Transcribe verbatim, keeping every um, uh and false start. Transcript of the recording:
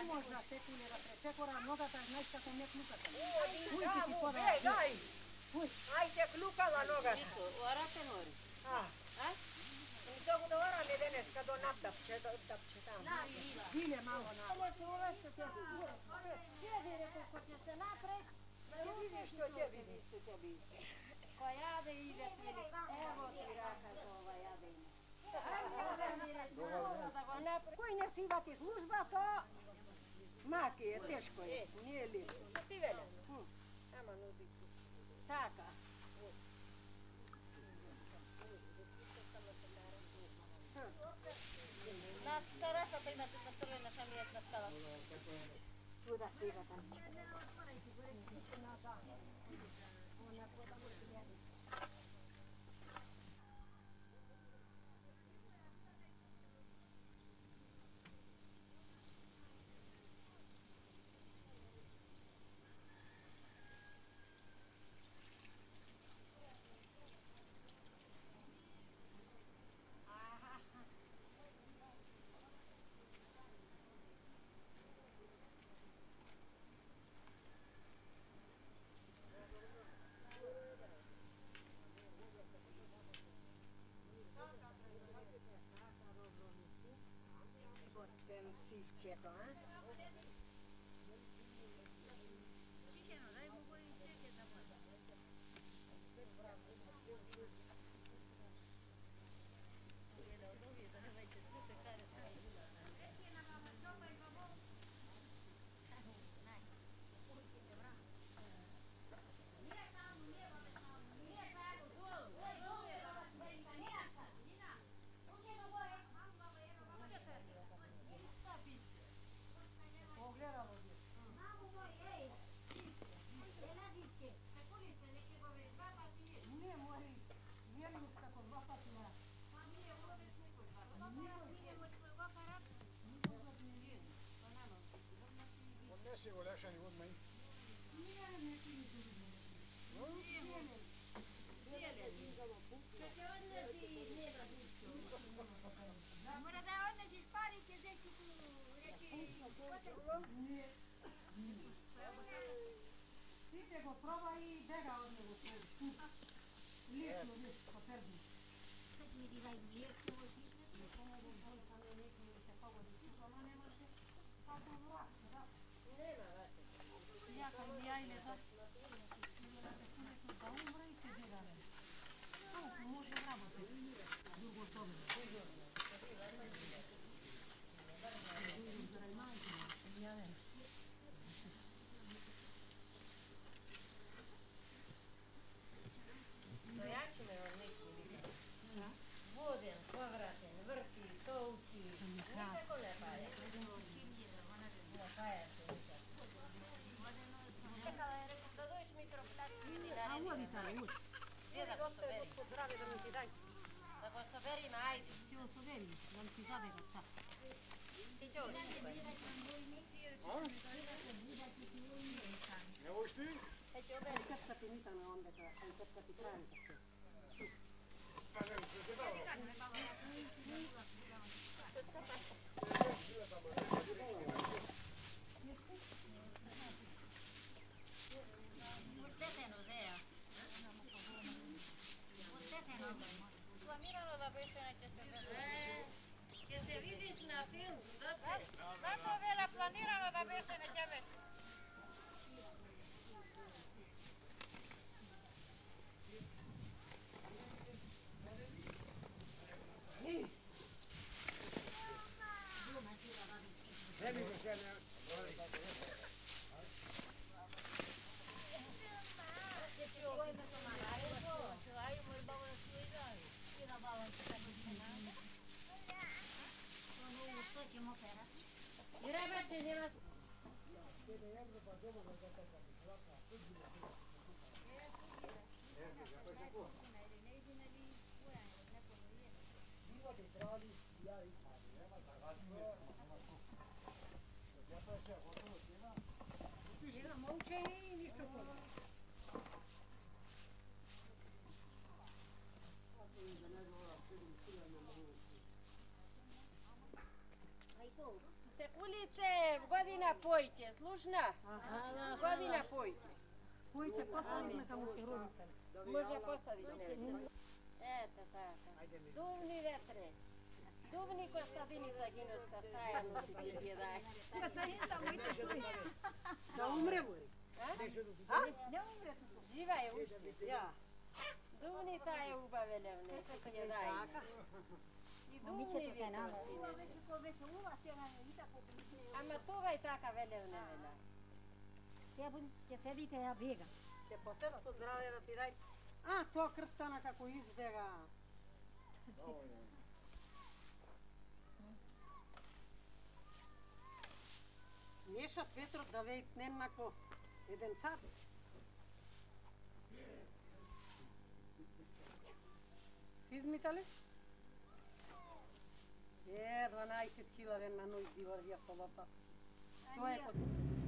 možda spekulirati, čekora nogata, znaš kako ne klukata. Uj, tamo, ej, daj! Ajde, klukala nogata. Orate nori? A? A? Dok da oram je denes, kad on naptapće, naptapće tamo. Bile malo na. Ale ću uvesti te kure. Sjedi, rekao, ko će se napred. Ne vidiš što će vidi. Ko jade ide prili. Evo ti raka za ova jade ima. Koji ne sivati služba, to maki je, teško je, nije lijepo. Što ti velja? Ama nudi. Taka. Na terasata imate postavljena sam mjesna stala. Svuda sivata. Ten sivčeto, a? Se vuole lasciare con me? Mora da onda si spari che se tu reći... Idite go proba i bega od njega. Lijepo, lijepo, pa perdi. Sad mi di daj mjesto, ovo ti ne pomogu bolca me neku ili se pogodi. Ono ne može, kako vrat, da. Ja kad mi jajne da, da umre i se zirane. Kako može rabati drugo tome? Zaraj majke, ja ne. Stojači me od neki vidi. Voden, povraten, vrti, touči. Nikako ne paje. Ne paje se nikako. Čekala je, rekao, da dođeš mikroplački mi A uvodi tamo, uvodi. Gdje da go soberi? Zdravi da mi ti daj. Da go soberim, ajde. Ti ovo soberi, da mi ti zabega sad. Ti će ovdje skupaj. Ne voliš ti? Hajde oberi. Čepkati mitane onda, kada čepkati pravite se. Pa ne, ne te dao. Teteno, Zea. Teteno. Sua miralo da pesce će se E, jel se vidiš na filmu? Zato vela planirano da pesce neće vesti. Ne mi se ne. Grebate, nema... Momče i ništa toga. Aj to, Степулице, година појте, слушна? Година појте. Појте, поставиш нека му се родите. Може посадиш нещо. Ето така. Дувни ветре. Дувни Костадиница гиноска заедно си ги гледай. Костадиница моите шури. Да умре бори. А? Не умре туку. Жива е уште. Ја. Дувни таа е убавелевне, си гледай. И дувни ветровчине. Веќе кој веќе ува сега не никако присне. Ама това и така велевне вела. Сега ќе седите ја бега. Ќе поседат од здраве да ти дај. А, тоа крстана како избега. Мешат ветрот да вејт немнако еден сат. Измитале? Е, дванаесет хиляди на ној дивар ја солата. Тоа е